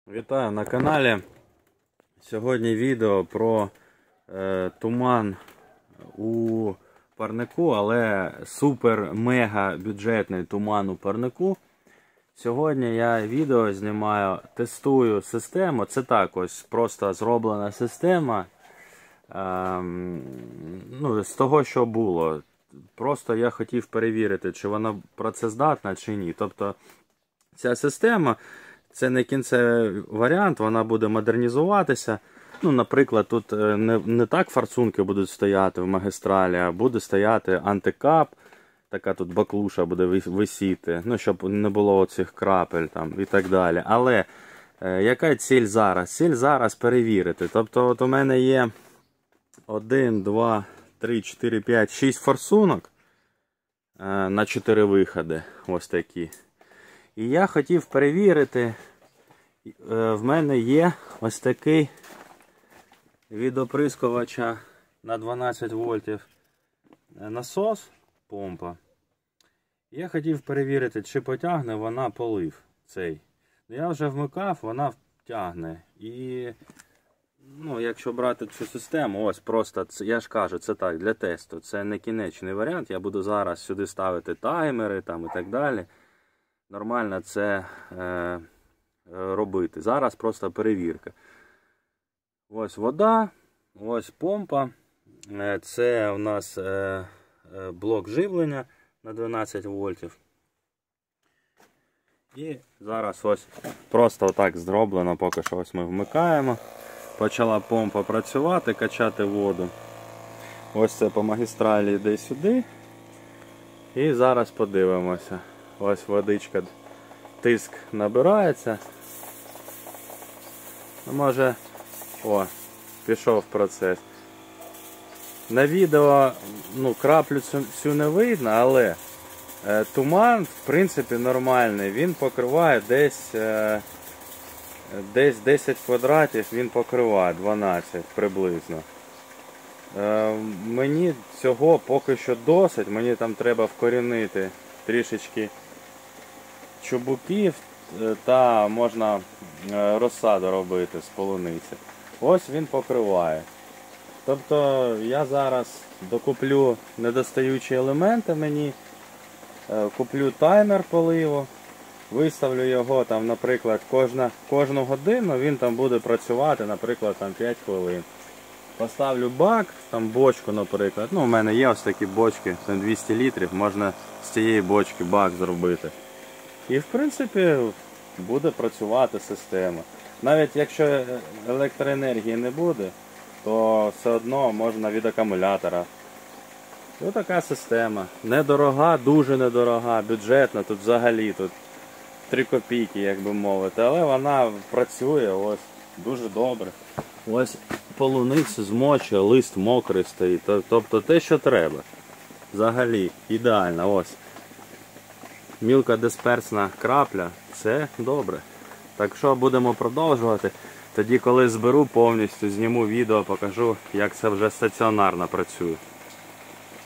Вітаю на каналі. Сьогодні відео про туман у парнику, але супер-мега бюджетний туман у парнику. Сьогодні я відео знімаю, тестую систему. Це так ось просто зроблена система з того, що було. Просто я хотів перевірити, чи вона працездатна, чи ні. Тобто ця система, це не кінцевий варіант, вона буде модернізуватися. Наприклад, тут не так форсунки будуть стояти в магістралі, а буде стояти антикап. Така тут баклуша буде висіти, щоб не було оцих крапель там і так далі. Але яка ціль зараз? Ціль зараз перевірити. Тобто от у мене є 1, 2, 3, 4, 5, 6 форсунок на 4 виходи. Ось такі. І я хотів перевірити, в мене є ось такий від оприскувача на 12 вольтів насос, помпа. Я хотів перевірити, чи потягне вона полив цей. Я вже вмикав, вона тягне. І якщо брати цю систему, ось просто, я ж кажу, це так, для тесту. Це не кінечний варіант, я буду зараз сюди ставити таймери там і так далі. Нормально це робити. Зараз просто перевірка. Ось вода, ось помпа. Це у нас блок живлення на 12 вольтів. І зараз ось просто отак зроблено, поки що ось ми вмикаємо. Почала помпа працювати, качати воду. Ось це по магістралі йде сюди. І зараз подивимося. Ось водичка, тиск набирається. Може, пішов процес. На відео краплю цю не видно, але туман, в принципі, нормальний. Він покриває десь 10 квадратів, він покриває, 12 приблизно. Мені цього поки що досить, мені там треба вкорінити трішечки чубуків та можна розсаду робити з полуниці. Ось він покриває. Тобто я зараз докуплю недостаючі елементи мені, куплю таймер поливу, виставлю його там, наприклад, кожну годину він там буде працювати, наприклад, там 5 хвилин. Поставлю бак, там бочку, наприклад. У мене є ось такі бочки, це 200 літрів, можна з цієї бочки бак зробити. І в принципі буде працювати система. Навіть якщо електроенергії не буде, то все одно можна від акумулятора. Ось така система. Недорога, дуже недорога, бюджетна, тут взагалі 3 копійки, як би мовити. Але вона працює ось дуже добре. Ось полуницю змочує, лист мокрий стоїть. Тобто те, що треба. Взагалі ідеально. Ось. Мілкодисперсна крапля, це добре. Так що будемо продовжувати. Тоді, коли зберу повністю, зніму відео, покажу, як це вже стаціонарно працює.